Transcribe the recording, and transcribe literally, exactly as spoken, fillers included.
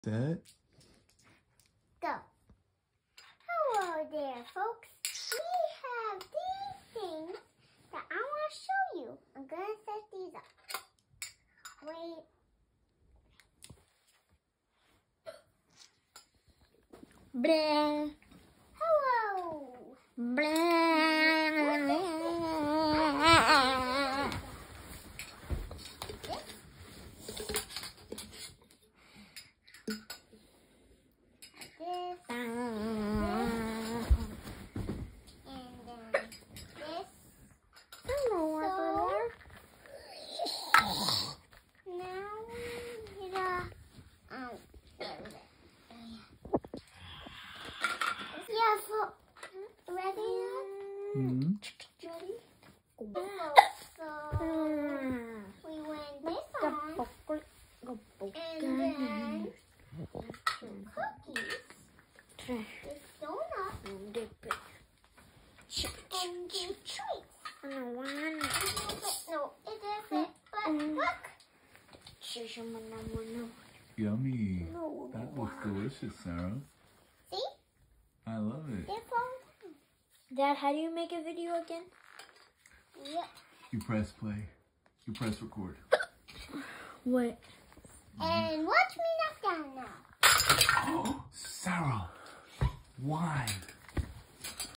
Set. Go. Hello there, folks. We have these things that I want to show you. I'm going to set these up. Wait. Blah. Hello. Blah. This, and then this. Hello, everyone. Now we need a, um, yeah, so, ready now? Mm-hmm. Ready? So, so, we went this on, and then cookies, this donut, and the treats. No, it isn't, but look. Yummy. That looks delicious, Sarah. See? I love it. They're falling down. Dad, how do you make a video again? Yep. You press play. You press record. What? And watch me knock down now. Oh, Sarah. Why?